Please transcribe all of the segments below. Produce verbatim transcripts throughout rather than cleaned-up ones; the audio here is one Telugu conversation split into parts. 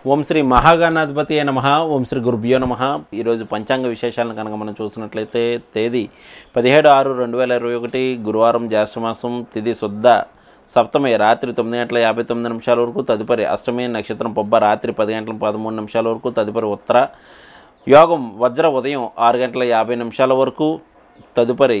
ఓం శ్రీ మహాగణాధిపతి నమః. ఓం శ్రీ గురుభ్యో నమః. ఈరోజు పంచాంగ విశేషాలను కనుక మనం చూసినట్లయితే తేదీ పదిహేడు ఆరు రెండు వేల ఇరవై ఒకటి గురువారం జ్యేష్ఠమాసం, తిథి శుద్ధ సప్తమి రాత్రి తొమ్మిది గంటల యాభై తొమ్మిది నిమిషాల వరకు, తదుపరి అష్టమి నక్షత్రం పొబ్బ రాత్రి పది గంటల పదమూడు నిమిషాల వరకు, తదుపరి ఉత్తర యోగం వజ్ర ఉదయం ఆరు గంటల యాభై నిమిషాల వరకు, తదుపరి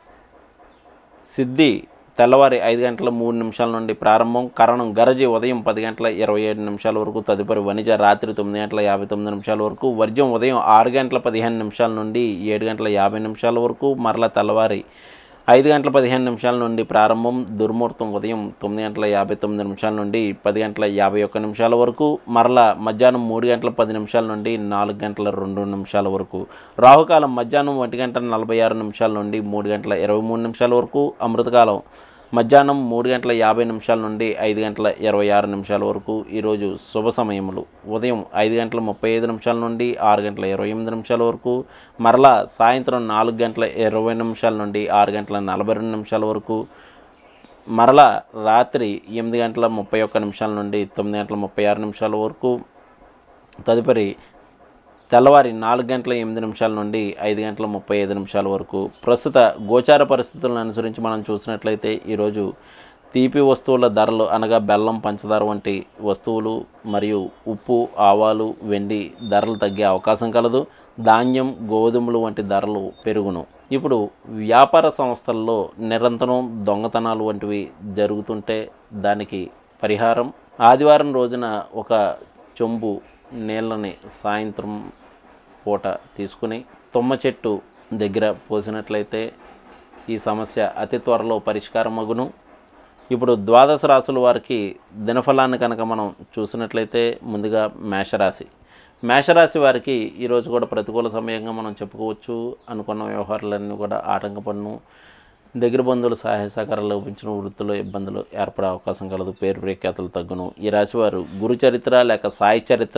సిద్ధి తెల్లవారి ఐదు గంటల మూడు నిమిషాల నుండి ప్రారంభం, కరణం గరజి ఉదయం పది గంటల ఇరవై ఏడు నిమిషాల వరకు, తదుపరి వణిజ రాత్రి తొమ్మిది గంటల యాభై తొమ్మిది నిమిషాల వరకు, వర్జ్యం ఉదయం ఆరు గంటల పదిహేను నిమిషాల నుండి ఏడు గంటల యాభై నిమిషాల వరకు, మరల తెల్లవారి ఐదు గంటల పదిహేను నిమిషాల నుండి ప్రారంభం, దుర్ముహూర్తం ఉదయం తొమ్మిది గంటల యాభై తొమ్మిది నిమిషాల నుండి పది గంటల యాభై ఒక్క నిమిషాల వరకు, మరల మధ్యాహ్నం మూడు గంటల పది నిమిషాల నుండి నాలుగు గంటల రెండు నిమిషాల వరకు, రాహుకాలం మధ్యాహ్నం ఒంటి గంట నలభై ఆరు నిమిషాల నుండి మూడు గంటల ఇరవై మూడు నిమిషాల వరకు, అమృతకాలం మధ్యాహ్నం మూడు గంటల యాభై నిమిషాల నుండి ఐదు గంటల ఇరవై ఆరు నిమిషాల వరకు. ఈరోజు శుభ సమయములు ఉదయం ఐదు గంటల ముప్పై ఐదు నిమిషాల నుండి ఆరు గంటల ఇరవై ఎనిమిది నిమిషాల వరకు, మరలా సాయంత్రం నాలుగు గంటల ఇరవై నిమిషాల నుండి ఆరు గంటల నలభై రెండు నిమిషాల వరకు, మరలా రాత్రి ఎనిమిది గంటల ముప్పై ఒక్క నిమిషాల నుండి తొమ్మిది గంటల ముప్పై ఆరు నిమిషాల వరకు, తదుపరి తెల్లవారి నాలుగు గంటల ఎనిమిది నిమిషాల నుండి ఐదు గంటల ముప్పై ఐదు నిమిషాల వరకు. ప్రస్తుత గోచార పరిస్థితులను అనుసరించి మనం చూసినట్లయితే ఈరోజు తీపి వస్తువుల ధరలు అనగా బెల్లం, పంచదార వంటి వస్తువులు మరియు ఉప్పు, ఆవాలు, వెండి ధరలు తగ్గే అవకాశం కలదు. ధాన్యం, గోధుమలు వంటి ధరలు పెరుగును. ఇప్పుడు వ్యాపార సంస్థల్లో నిరంతరం దొంగతనాలు వంటివి జరుగుతుంటే దానికి పరిహారం, ఆదివారం రోజున ఒక చెంబు నీళ్ళని సాయంత్రం పూట తీసుకుని తుమ్మ చెట్టు దగ్గర పోసినట్లయితే ఈ సమస్య అతి త్వరలో పరిష్కారం అగును. ఇప్పుడు ద్వాదశ రాశుల వారికి దినఫలాన్ని కనుక మనం చూసినట్లయితే ముందుగా మేషరాశి. మేషరాశి వారికి ఈరోజు కూడా ప్రతికూల సమయంగా మనం చెప్పుకోవచ్చు. అనుకున్న వ్యవహారాలన్నీ కూడా ఆటంకపడును. దగ్గర బంధువులు సహాయ సహకారాలు లోపించిన, వృత్తిలో ఇబ్బందులు ఏర్పడే అవకాశం కలదు. పేరు ప్రఖ్యాతులు తగ్గును. ఈ రాశివారు గురు చరిత్ర లేక సాయి చరిత్ర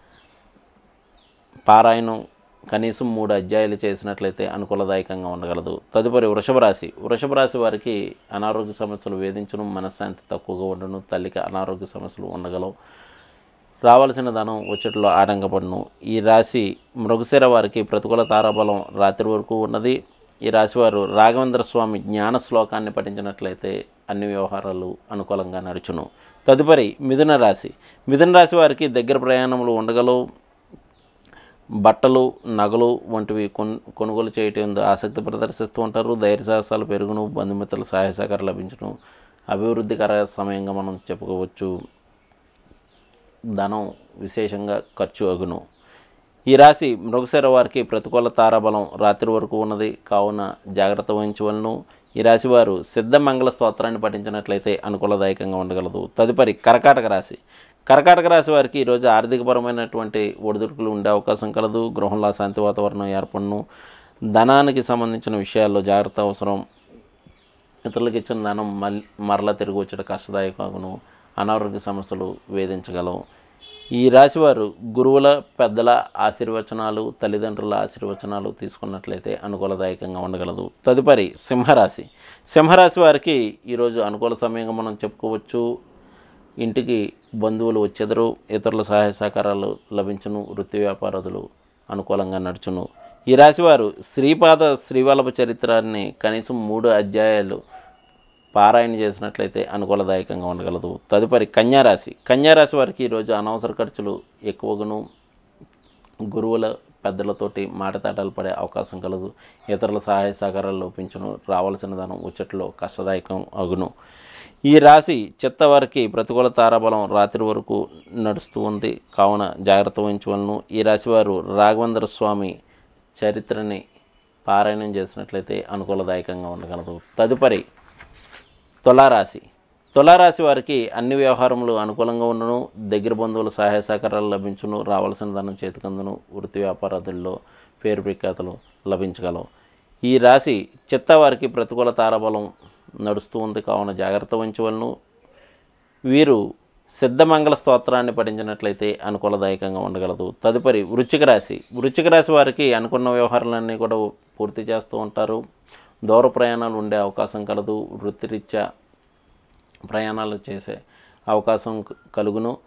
పారాయణం కనీసం మూడు అధ్యాయాలు చేసినట్లయితే అనుకూలదాయకంగా ఉండగలదు. తదుపరి వృషభ రాశి. వృషభ రాశి వారికి అనారోగ్య సమస్యలు వేధించును, మనశ్శాంతి తక్కువగా ఉండను, తల్లికి అనారోగ్య సమస్యలు ఉండగలవు. రావాల్సిన ధనం వచ్చేట్లో ఆటంకపడును. ఈ రాశి మృగశిర వారికి ప్రతికూల తారాబలం రాత్రి వరకు ఉన్నది. ఈ రాశివారు రాఘవేంద్ర స్వామి జ్ఞాన శ్లోకాన్ని పఠించినట్లయితే అన్ని వ్యవహారాలు అనుకూలంగా నడుచును. తదుపరి మిథున రాశి. మిథున రాశి వారికి దగ్గర ప్రయాణములు ఉండగలవు. బట్టలు, నగలు వంటివి కొను కొనుగోలు చేయటం ఆసక్తి ప్రదర్శిస్తూ ఉంటారు. ధైర్య సాహసాలు పెరుగును. బంధుమిత్రుల సహాయ సహకారాలు లభించును. అభివృద్ధికర సమయంగా మనం చెప్పుకోవచ్చు. ధనం విశేషంగా ఖర్చు అగును. ఈ రాశి మృగశిర వారికి ప్రతికూల తారాబలం రాత్రి వరకు ఉన్నది కావున జాగ్రత్త వహించవలను. ఈ రాశి వారు సిద్ధమంగళ స్తోత్రాన్ని పఠించినట్లయితే అనుకూలదాయకంగా ఉండగలదు. తదుపరి కర్కాటక రాశి. కర్కాటక రాశి వారికి ఈరోజు ఆర్థికపరమైనటువంటి ఒడిదుడుకులు ఉండే అవకాశం కలదు. గృహంలో శాంతి వాతావరణం ఏర్పడును. ధనానికి సంబంధించిన విషయాల్లో జాగ్రత్త అవసరం. ఇతరులకు ఇచ్చిన ధనం మళ్ళీ మరలా తిరిగి వచ్చేట కష్టదాయకమును. అనారోగ్య సమస్యలు వేధించగలవు. ఈ రాశివారు గురువుల, పెద్దల ఆశీర్వచనాలు, తల్లిదండ్రుల ఆశీర్వచనాలు తీసుకున్నట్లయితే అనుకూలదాయకంగా ఉండగలదు. తదుపరి సింహరాశి. సింహరాశి వారికి ఈరోజు అనుకూల సమయంగా మనం చెప్పుకోవచ్చు. ఇంటికి బంధువులు వచ్చెదరు. ఇతరుల సహాయ సహకారాలు లభించును. వృత్తి వ్యాపారాలు అనుకూలంగా నడుచును. ఈ రాశివారు శ్రీపాద శ్రీవల్లభ చరిత్రాన్ని కనీసం మూడు అధ్యాయాలు పారాయణ చేసినట్లయితే అనుకూలదాయకంగా ఉండగలదు. తదుపరి కన్యారాశి. కన్యారాశి వారికి ఈరోజు అనవసర ఖర్చులు ఎక్కువగాను. గురువుల, పెద్దలతోటి మాటతాటాలు పడే అవకాశం కలదు. ఇతరుల సహాయ సహకారాలు లోపించును. రావాల్సిన ధనం వచ్చేట్లో కష్టదాయకం అగును. ఈ రాశి చిత్త వారికి ప్రతికూల తారాబలం రాత్రి వరకు నడుస్తూ ఉంది కావున జాగ్రత్త వహించవలను. ఈ రాశి వారు రాఘవేంద్ర స్వామి చరిత్రని పారాయణం చేసినట్లయితే అనుకూలదాయకంగా ఉండగలదు. తదుపరి తులారాశి. తులారాశి వారికి అన్ని వ్యవహారములు అనుకూలంగా ఉండను. దగ్గర బంధువుల సహాయ సహకారాలు లభించును. రావాల్సిన ధనం చేతికందును. వృత్తి వ్యాపారాదుల్లో పేరు ప్రఖ్యాతులు లభించగలవు. ఈ రాశి చిత్త వారికి ప్రతికూల తారాబలం నడుస్తూ ఉంది కావున జాగ్రత్త వహించవలను. వీరు సిద్ధమంగళ స్తోత్రాన్ని పఠించినట్లయితే అనుకూలదాయకంగా ఉండగలదు. తదుపరి వృశ్చిక రాశి. వృశ్చిక రాశి వారికి అనుకున్న వ్యవహారాలన్నీ కూడా పూర్తి చేస్తూ ఉంటారు. దూర ప్రయాణాలు ఉండే అవకాశం కలదు. వృత్తిరీత్యా ప్రయాణాలు చేసే అవకాశం కలుగును.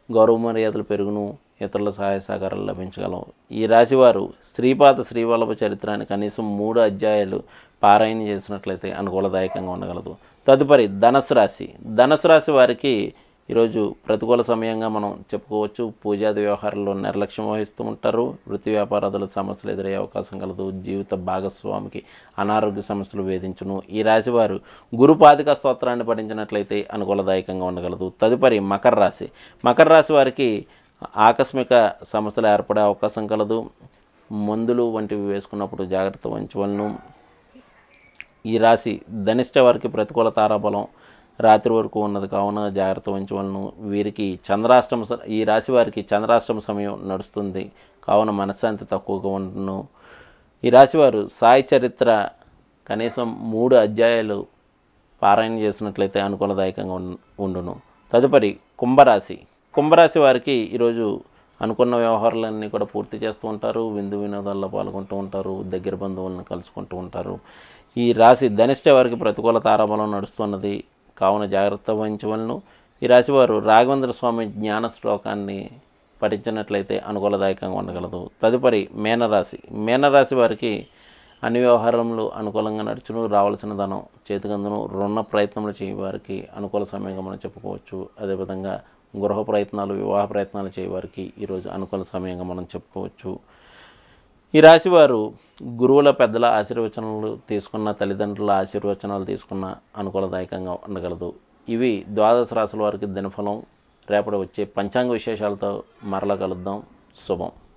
గౌరవ మర్యాదలు పెరుగును, ఇతరుల సహాయ సహకారాలు లభించగలవు. ఈ రాశివారు శ్రీపాద శ్రీవల్లభ చరిత్రాన్ని కనీసం మూడు అధ్యాయాలు పారాయణ చేసినట్లయితే అనుకూలదాయకంగా ఉండగలదు. తదుపరి ధనస్సు రాశి. ధనస్సు రాశి వారికి ఈరోజు ప్రతికూల సమయంగా మనం చెప్పుకోవచ్చు. పూజాది వ్యవహారాల్లో నిర్లక్ష్యం వహిస్తూ ఉంటారు. వృత్తి వ్యాపారాదుల సమస్యలు ఎదురయ్యే అవకాశం కలదు. జీవిత భాగస్వామికి అనారోగ్య సమస్యలు వేధించును. ఈ రాశివారు గురుపాదిక స్తోత్రాన్ని పఠించినట్లయితే అనుకూలదాయకంగా ఉండగలదు. తదుపరి మకర రాశి. మకర రాశి వారికి ఆకస్మిక సమస్యలు ఏర్పడే అవకాశం కలదు. మందులు వంటివి వేసుకున్నప్పుడు జాగ్రత్త వహించవలను. ఈ రాశి ధనిష్ట వారికి ప్రతికూల తారాబలం రాత్రి వరకు ఉన్నది కావున జాగ్రత్త వహించవలను. వీరికి చంద్రాష్టమ ఈ రాశి వారికి చంద్రాష్టమ సమయం నడుస్తుంది కావున మనశ్శాంతి తక్కువగా ఉండును. ఈ రాశివారు సాయి చరిత్ర కనీసం మూడు అధ్యాయాలు పారాయణ చేసినట్లయితే అనుకూలదాయకంగా ఉండును. తదుపరి కుంభరాశి. కుంభరాశి వారికి ఈరోజు అనుకున్న వ్యవహారాలన్నీ కూడా పూర్తి చేస్తూ ఉంటారు. విందు వినోదాల్లో పాల్గొంటూ ఉంటారు. దగ్గర బంధువులను కలుసుకుంటూ ఉంటారు. ఈ రాశి ధనిష్ట వారికి ప్రతికూల తారాబలం నడుస్తున్నది కావున జాగ్రత్త వహించవలను. ఈ రాశివారు రాఘవేంద్ర స్వామి జ్ఞాన శ్లోకాన్ని పఠించినట్లయితే అనుకూలదాయకంగా ఉండగలదు. తదుపరి మీనరాశి. మీనరాశి వారికి అన్ని వ్యవహారములు అనుకూలంగా నడుచును. రావాల్సిన ధనం చేతికందును. రుణ ప్రయత్నములు చేయ వారికి అనుకూల సమయంగా మనం చెప్పుకోవచ్చు. అదేవిధంగా గృహ ప్రయత్నాలు వివాహ ప్రయత్నాలు చేయవారికి ఈరోజు అనుకూల సమయంగా మనం చెప్పుకోవచ్చు. ఈ రాశివారు గురువుల పెద్దల ఆశీర్వచనాలు తీసుకున్న, తల్లిదండ్రుల ఆశీర్వచనాలు తీసుకున్న అనుకూలదాయకంగా ఉండగలదు. ఇవి ద్వాదశ రాశుల వారికి దినఫలం. రేపటి వచ్చే పంచాంగ విశేషాలతో మరలా కలుద్దాం. శుభం.